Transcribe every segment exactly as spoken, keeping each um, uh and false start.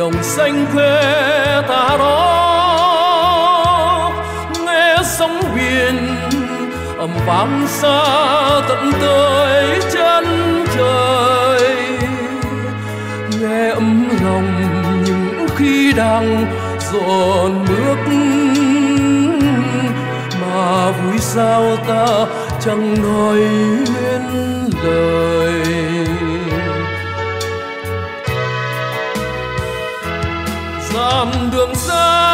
đồng xanh quê ta đó, nghe sóng biển ầm vang xa tận tới chân trời, nghe ấm lòng những khi đang dọn bước, mà vui sao ta chẳng nói nên lời. Dặm đường xa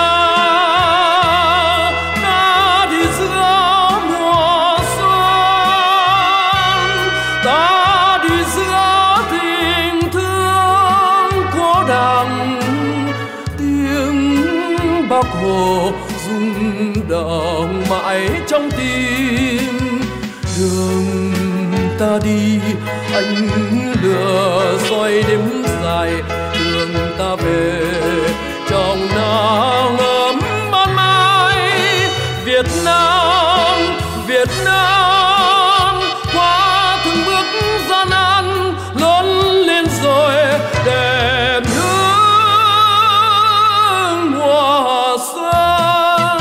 ta đi giữa mùa xuân, ta đi giữa tình thương của đàn, tiếng Bác Hồ rung động mãi trong tim. Đường ta đi ánh lửa soi đêm dài, đường ta về trong nắng ấm ban mai. Việt Nam, Việt Nam qua từng bước gian nan lớn lên rồi, đẹp hương mùa xuân.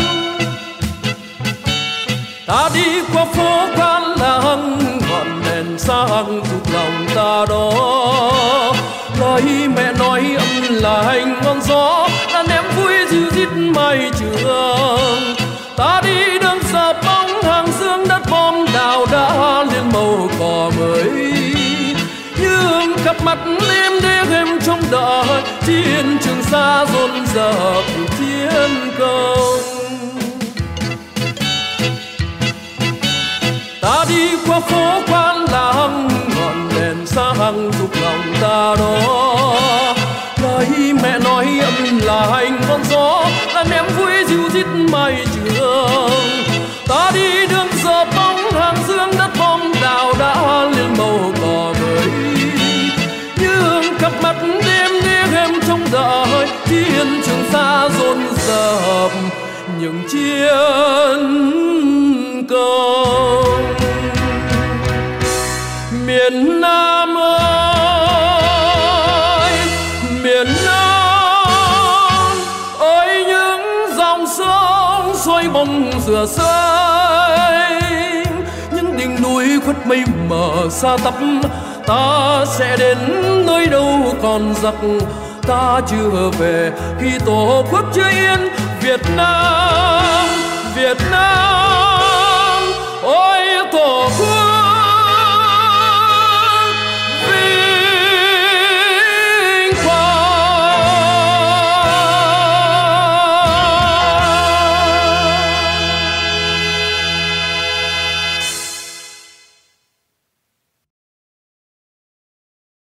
Ta đi qua phố Quan Làng, ngọn đèn sáng thuộc lòng ta đó. Lời mẹ nói âm lành ngọn gió đã ném vui dịu dít mây trường. Ta đi đường dập bóng hàng dương, đất bom đào đã lên màu cỏ mới. Nhưng cặp mắt em đêm em trong đợi chiến trường xa rộn rập chiến công. Ta đi qua phố Quan Làng, ngọn đèn sáng dục lòng ta đó. Lời mẹ nói âm là hành con gió đã ném vui dịu dít mây trường. Ta đi đường giờ bóng hàng dương, đất bom đào đã lên màu cỏ mới. Nhưng cặp mắt đêm đêm em trong đợi chiến trường xa rộn rập những chiến công. Miền Nam ơi, miền Nam ơi, những dòng sông xoay bóng rửa xanh, những đỉnh núi khuất mây mờ xa tắp. Ta sẽ đến nơi đâu còn giặc, ta chưa về khi tổ quốc chưa yên. Việt Nam, Việt Nam